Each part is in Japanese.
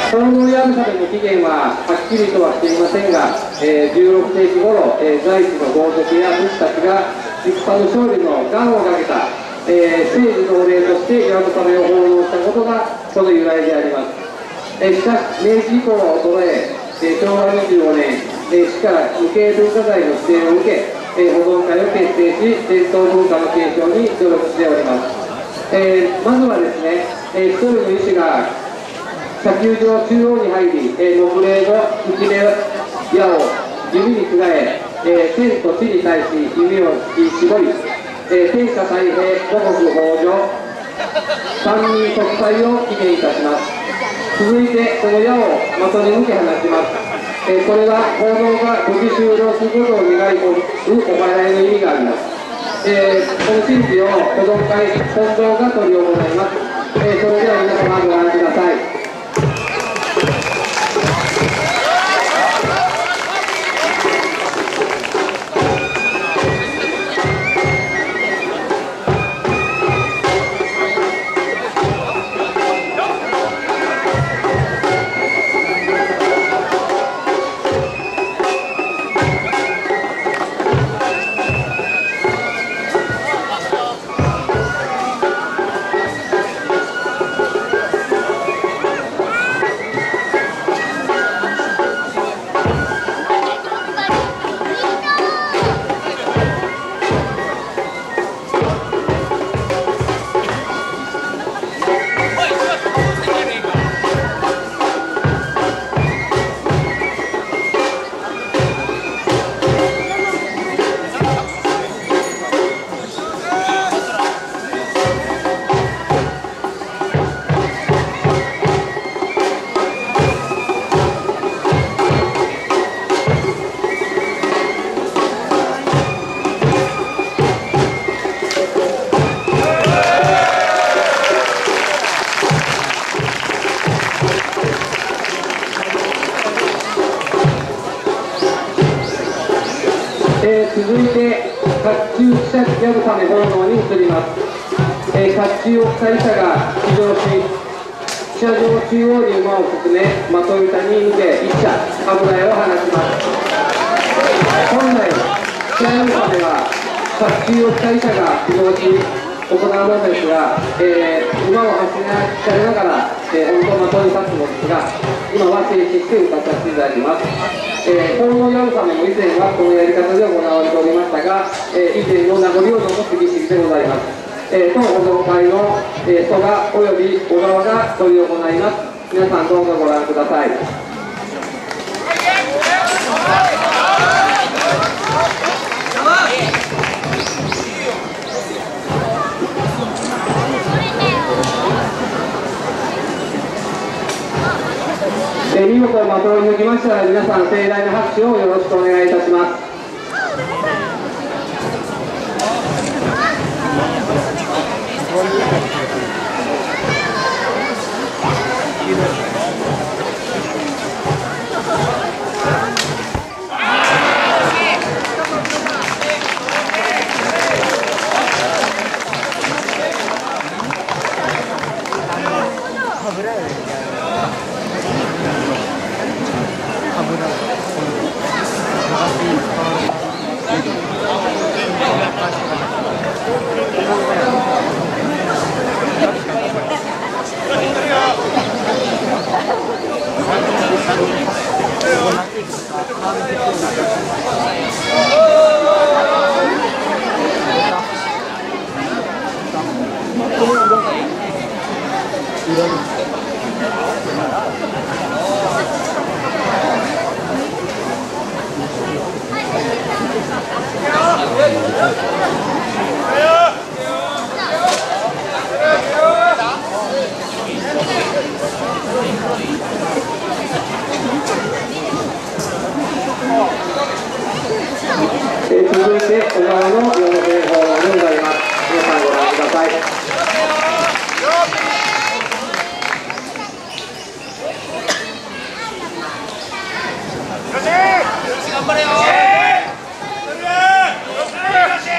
この流鏑馬の起源ははっきりとはしていませんが、16世紀頃、在地の豪族や武士たちが戦の勝利の願をかけた、政治の礼として流鏑馬を奉納したことがその由来であります。しかし明治以降は衰え、昭和25年、市から無形文化財の指定を受け、保存会を結成し、伝統文化の継承に努力しております。まずはですね、一人の医師が砂丘上中央に入り、木礼の打ち目矢を弓につがえ、天と地に対し弓を引き絞り、天下太平、五穀豊穣、三民国際を祈念いたします。続いて、その矢を的に向け放ちます。これは奉納が無事終了することを願い込むお祓いの意味があります。この神事を保存会本堂が執り行います。それでは皆様ご覧ください。続いて、甲冑記者流鏑馬奉納に移ります。甲冑を着た医者が騎乗し、記者場中央に馬を進め、的板に向け、一射、油絵を放ちます。本来、記者流鏑馬は、甲冑を着た医者が騎乗し、行うものですが、馬を走りながら、本当的に立つのですが、今は静止して歌させていただきます。奉納流鏑馬も以前はこのやり方で行われておりましたが、以前の名残を残す儀式でございます。当保存会の曽我および小川が執り行います。皆さんどうぞご覧ください。見事的を抜きましたら、皆さん盛大な拍手をよろしくお願いいたします。続いて小川の4名法でございます。皆さんご覧ください。頑張れよ。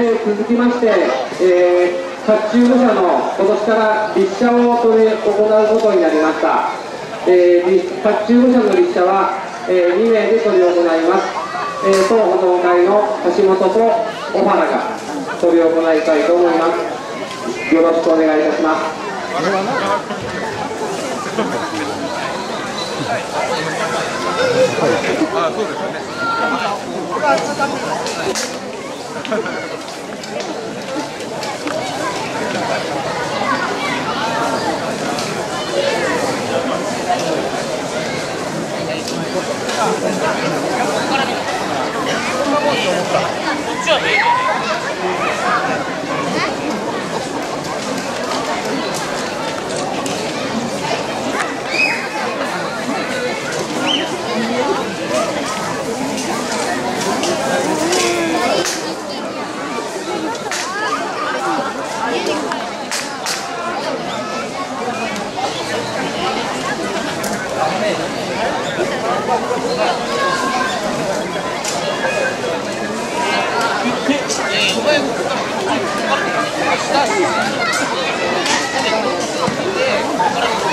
続きまして、甲冑武者の今年から立車を行うことになりました。甲冑武者の立車は、2名で執り行います。当保存会の橋本と小原が執り行いたいと思います。よろしくお願いいたします。 そうですよね。 Gracias.